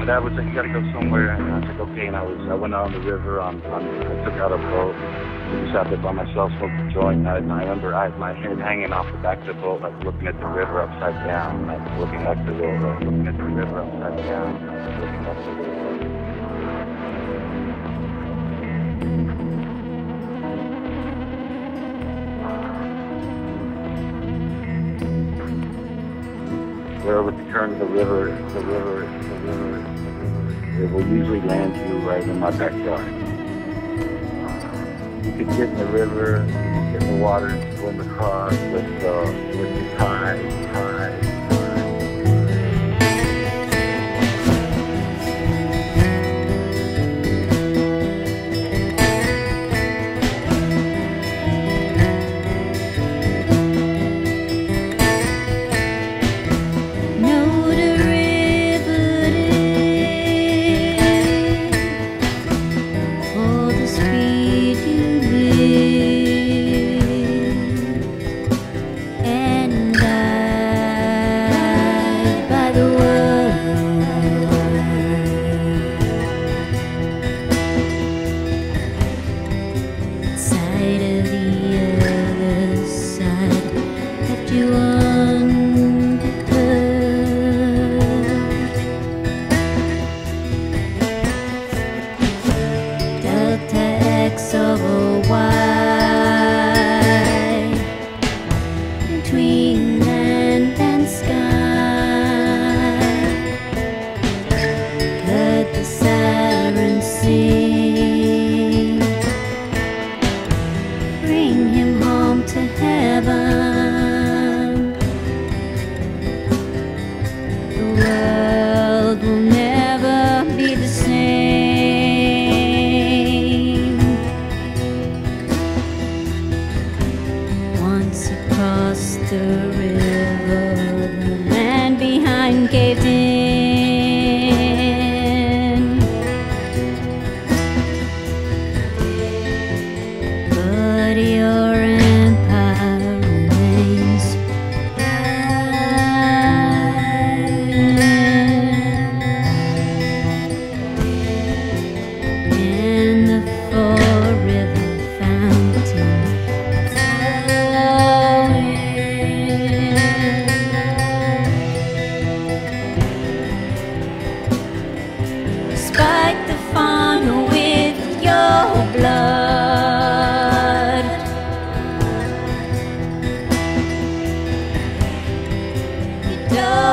Dad was like, you gotta go somewhere, and I was like, okay. And I went out on the river. I took out a boat. I sat there by myself, smoked a joint. And I remember I had my head hanging off the back of the boat, like looking at the river upside down. Like looking at the river, looking at the river upside down. Like looking at the river. Where with the current of the river, it will usually land you right in my backyard. You could get in the river, you could get in the water and swim across with the tide. Don't